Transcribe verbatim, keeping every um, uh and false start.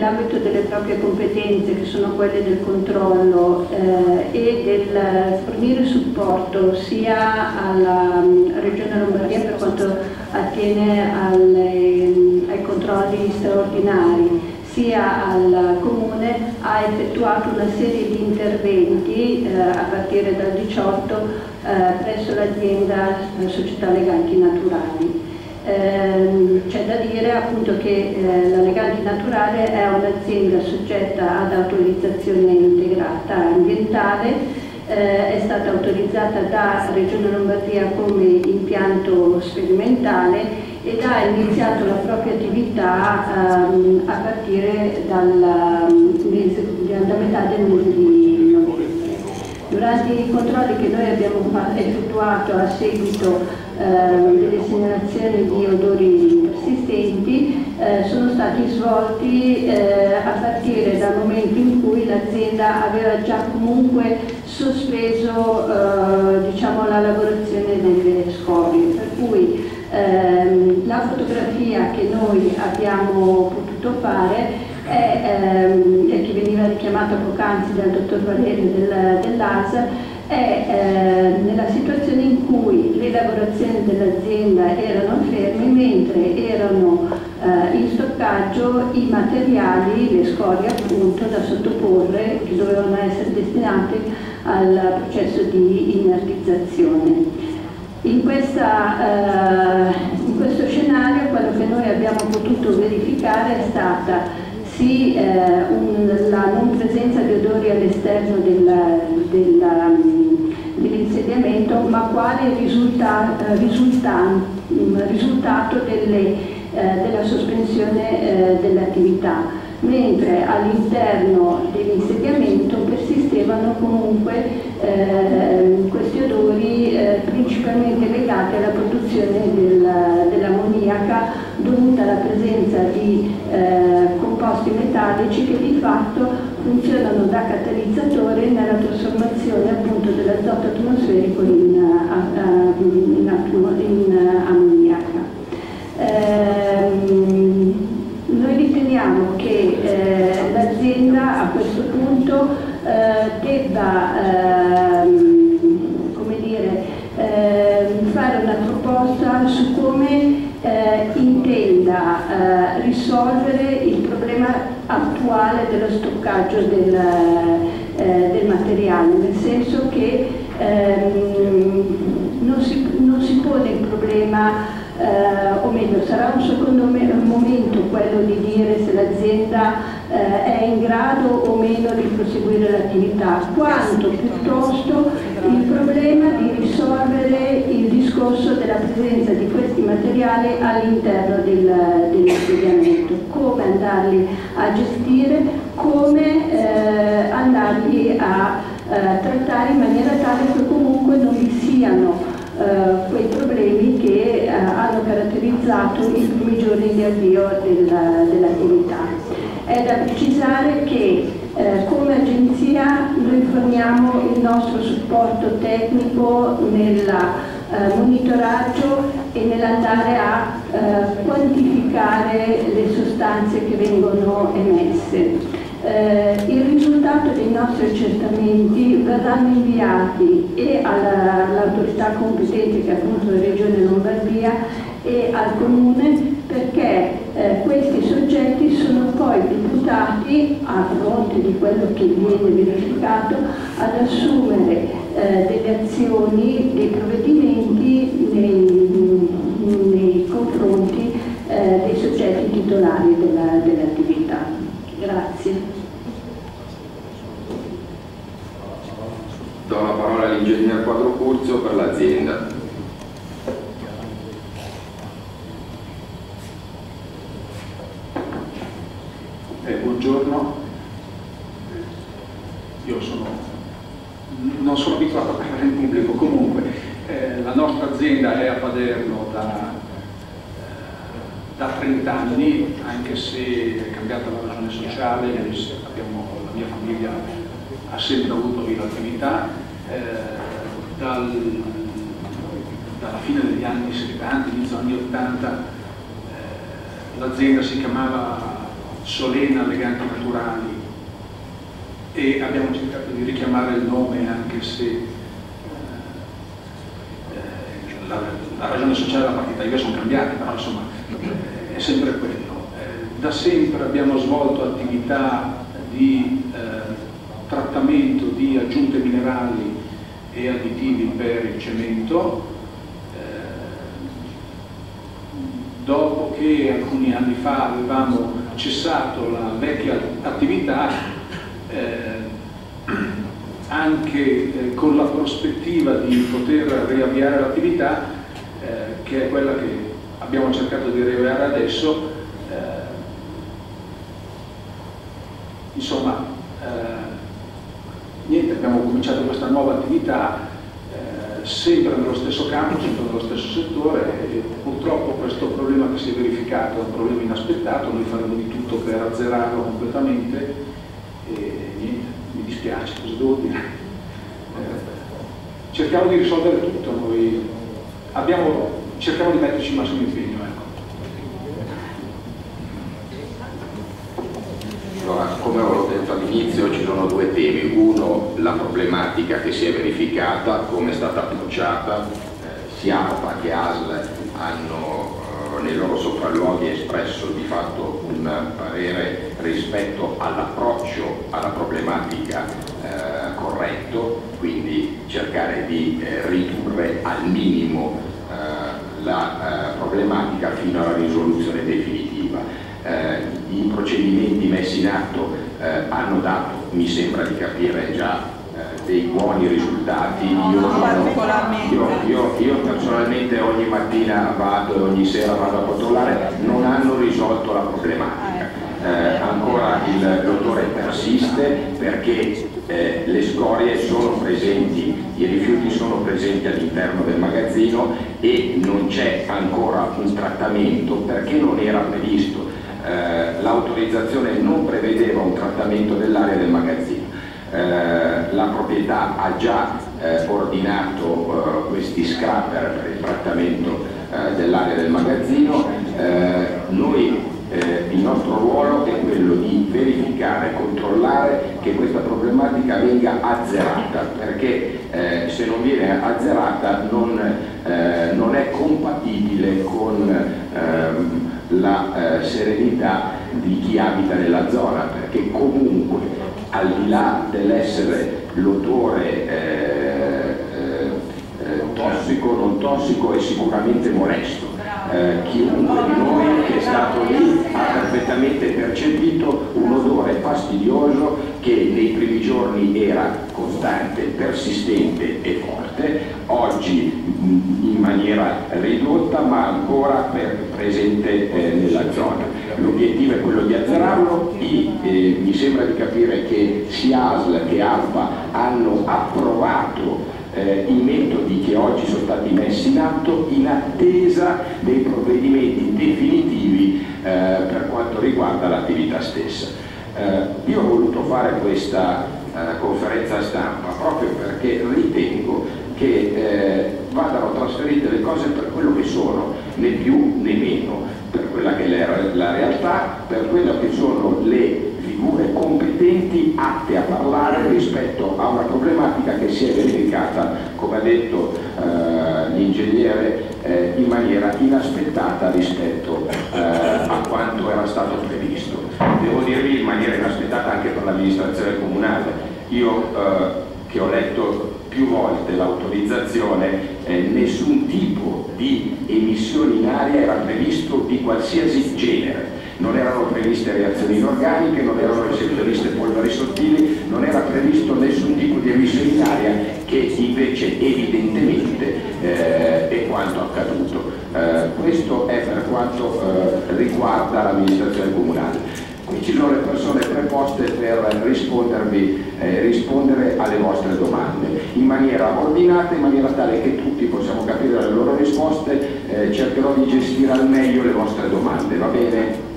nell'ambito delle proprie competenze, che sono quelle del controllo eh, e del fornire supporto sia alla um, Regione Lombardia per quanto attiene alle, ai controlli straordinari, sia al Comune, ha effettuato una serie di interventi eh, a partire dal diciotto eh, presso l'azienda Società Leganti Naturali. Eh, c'è da dire appunto che eh, la Leganti Naturale è un'azienda soggetta ad autorizzazione integrata ambientale, eh, è stata autorizzata da Regione Lombardia come impianto sperimentale ed ha iniziato la propria attività ehm, a partire dal mese, da metà del mese di novembre. Durante i controlli che noi abbiamo effettuato a seguito eh, delle segnalazioni di odori persistenti eh, sono stati svolti eh, a partire dal momento in cui l'azienda aveva già comunque sospeso eh, diciamo, la lavorazione delle scorie, per cui ehm, la fotografia che noi abbiamo potuto fare è, ehm, che veniva richiamata poc'anzi dal dottor Valerio del, dell'A S, è eh, nella situazione in cui le lavorazioni dell'azienda erano ferme mentre erano eh, in stoccaggio i materiali, le scorie appunto da sottoporre, che dovevano essere destinate al processo di inertizzazione. In, questa, eh, in questo scenario quello che noi abbiamo potuto verificare è stata sì eh, un, la non presenza di odori all'esterno dell'insediamento, ma quale risulta, eh, risulta, risultato delle, eh, della sospensione eh, dell'attività, mentre all'interno dell'insediamento persistevano comunque eh, questi odori eh, principalmente legati alla produzione del, dell'ammoniaca dovuta alla presenza di eh, composti metallici che di fatto funzionano da catalizzatore nella trasformazione appunto dell'azoto atmosferico in, uh, in, in, in ammoniaca. Ehm, noi riteniamo che eh, l'azienda a questo punto eh, debba ehm, come dire, eh, fare una proposta su come eh, intenda eh, risolvere il problema attuale dello stoccaggio del, eh, del materiale, nel senso che ehm, non, si, non si pone il problema Uh, o meglio, sarà un secondo momento quello di dire se l'azienda uh, è in grado o meno di proseguire l'attività, quanto piuttosto il problema di risolvere il discorso della presenza di questi materiali all'interno del, dell'insediamento, come andarli a gestire, come uh, andarli a uh, trattare in maniera tale che comunque non vi siano Uh, quei problemi che uh, hanno caratterizzato i primi giorni di avvio dell'attività. È da precisare che uh, come agenzia noi forniamo il nostro supporto tecnico nel uh, monitoraggio e nell'andare a uh, quantificare le sostanze che vengono emesse. Eh, il risultato dei nostri accertamenti verranno inviati e all'autorità competente, che è appunto la Regione Lombardia, e al Comune, perché eh, questi soggetti sono poi deputati, a fronte di quello che viene verificato, ad assumere eh, delle azioni, dei provvedimenti nei, nei confronti eh, dei soggetti titolari dell'attività. Grazie. Do la parola all'ingegner Quadrocurzo per l'azienda. Eh, buongiorno, io sono, non sono abituato a parlare in pubblico, comunque eh, la nostra azienda è a Paderno da da trenta anni, anche se è cambiata la ragione sociale, abbiamo, la mia famiglia ha sempre avuto l'attività, eh, dal, dalla fine degli anni settanta, inizio anni ottanta, eh, l'azienda si chiamava Solena Leganti Naturali, e abbiamo cercato di richiamare il nome anche se eh, la, la ragione sociale della partita I V A sono cambiate, però insomma è sempre quello. Eh, da sempre abbiamo svolto attività di eh, trattamento di aggiunte minerali e additivi per il cemento. Dopo che alcuni anni fa avevamo cessato la vecchia attività, eh, anche eh, con la prospettiva di poter riavviare l'attività, eh, che è quella che abbiamo cercato di riavviare adesso, eh, insomma, eh, niente, abbiamo cominciato questa nuova attività, sempre nello stesso campo, sempre nello stesso settore, e purtroppo questo problema che si è verificato è un problema inaspettato. Noi faremo di tutto per azzerarlo completamente e niente, mi dispiace, cosa devo dire? Eh, cerchiamo di risolvere tutto, noi abbiamo, cerchiamo di metterci il massimo impegno. Ecco. Allora, come avevo detto all'inizio, ci sono due temi. Uno, la problematica che si è verificata, come è stata approcciata. Eh, sia ARPA che A S L hanno eh, nei loro sopralluoghi espresso di fatto un parere rispetto all'approccio alla problematica eh, corretto, quindi cercare di eh, ridurre al minimo eh, la eh, problematica fino alla risoluzione definitiva. Eh, I procedimenti messi in atto eh, hanno dato, mi sembra di capire, già eh, dei buoni risultati. Io, sono, io, io, io personalmente ogni mattina vado e ogni sera vado a controllare, non hanno risolto la problematica. Eh, ancora l'odore persiste perché eh, le scorie sono presenti, i rifiuti sono presenti all'interno del magazzino e non c'è ancora un trattamento perché non era previsto. Eh, l'autorizzazione non prevedeva un trattamento dell'area del magazzino. Eh, la proprietà ha già eh, ordinato eh, questi scrapper per il trattamento eh, dell'area del magazzino. Eh, noi, eh, il nostro ruolo è quello di verificare, controllare che questa problematica venga azzerata, perché eh, se non viene azzerata non, eh, non è compatibile con ehm, la eh, serenità di chi abita nella zona, perché comunque al di là dell'essere l'odore eh, eh, tossico, non tossico, è sicuramente molesto. Eh, chiunque di noi che è stato lì ha perfettamente percepito un odore fastidioso che nei primi giorni era costante, persistente e forte, oggi in maniera ridotta ma ancora per, presente eh, nella zona. L'obiettivo è quello di azzerarlo. I, eh, mi sembra di capire che sia A S L che ARPA hanno approvato Eh, i metodi che oggi sono stati messi in atto in attesa dei provvedimenti definitivi eh, per quanto riguarda l'attività stessa. Eh, io ho voluto fare questa eh, conferenza stampa proprio perché ritengo che eh, vadano trasferite le cose per quello che sono, né più né meno, per quella che è la realtà, per quello che sono le figure competenti atte a parlare rispetto a una problematica che si è verificata, come ha detto eh, l'ingegnere, eh, in maniera inaspettata rispetto eh, a quanto era stato previsto. Devo dirvi in maniera inaspettata anche per l'amministrazione comunale. Io eh, che ho letto più volte l'autorizzazione, eh, nessun tipo di emissioni in aria era previsto di qualsiasi genere. Non erano previste reazioni inorganiche, non erano previste polveri sottili, non era previsto nessun tipo di emissione in aria, che invece evidentemente eh, è quanto accaduto. Eh, questo è per quanto eh, riguarda l'amministrazione comunale. Qui ci sono le persone preposte per rispondervi, eh, rispondere alle vostre domande in maniera ordinata, in maniera tale che tutti possiamo capire le loro risposte. Eh, cercherò di gestire al meglio le vostre domande, va bene?